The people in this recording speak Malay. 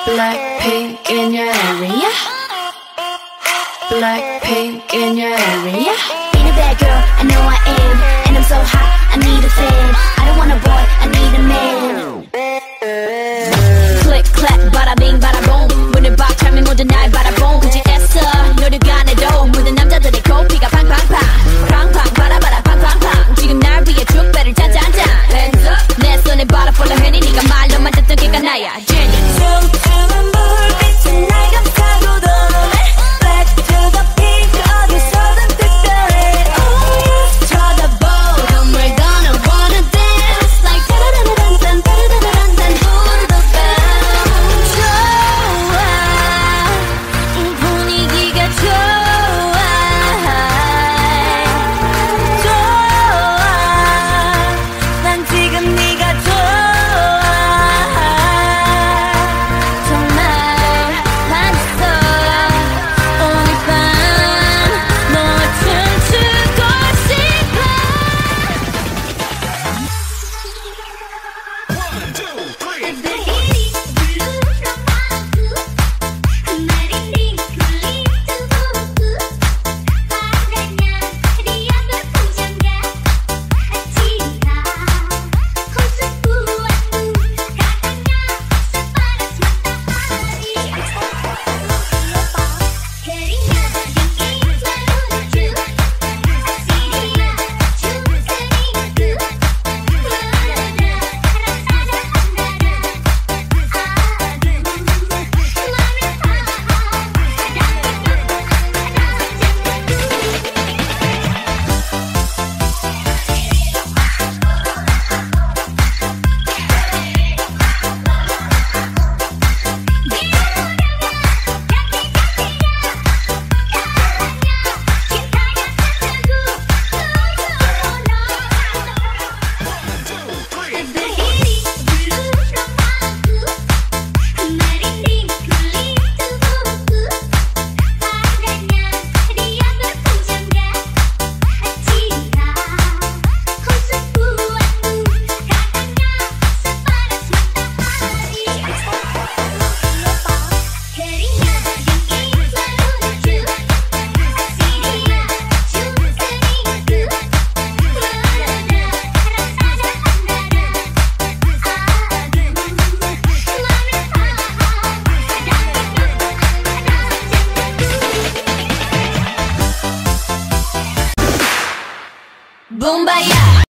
Blackpink in your area. Blackpink in your area. Ain't a bad girl, I know I am. And I'm so hot, I need a fan. I don't want a boy, I need a man. Click, clap, bada bing, bada boom. 문을 박 차면 모든 날 바라본 금지했어. 노력가 안 해도 모든 남자들의 코피가 팡팡팡. 팡팡, 바라바라 팡팡팡. 지금 날 위해 축배를 짠짠짠. Hands up. 내 손에 바라 follow 해니 네가 말로만 듣던 걔가 나야. Jenny. 춤추는 불빛은 날 감싸고도 너네. Back to the peak, 어디서든 특별해. Oh yeah. 쳐다보던 we're gonna wanna dance like 따라라란딴 따라라란딴 부르던 bell. 좋아, 이 분위기가 좋아. 좋아, 난 지금 네가 좋아. 정말 맛있어. 오늘 밤 너와 춤추고 싶어. Boom, baya.